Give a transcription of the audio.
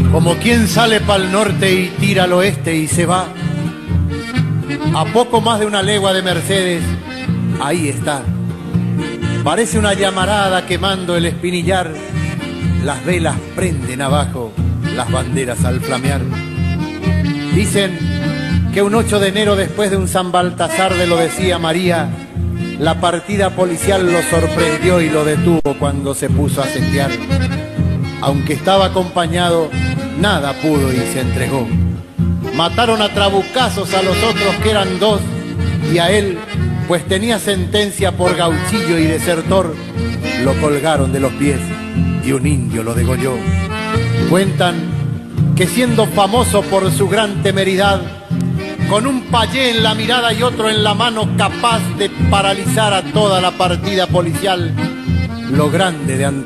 Como quien sale pa'l norte y tira al oeste y se va. A poco más de una legua de Mercedes, ahí está. Parece una llamarada quemando el espinillar. Las velas prenden abajo, las banderas al flamear. Dicen que un 8 de enero después de un San Baltasar de lo decía María, la partida policial lo sorprendió y lo detuvo cuando se puso a sitiar. Aunque estaba acompañado, nada pudo y se entregó. Mataron a trabucazos a los otros que eran 2 y a él, pues tenía sentencia por gauchillo y desertor, lo colgaron de los pies y un indio lo degolló. Cuentan que siendo famoso por su gran temeridad, con un payé en la mirada y otro en la mano capaz de paralizar a toda la partida policial, lo grande de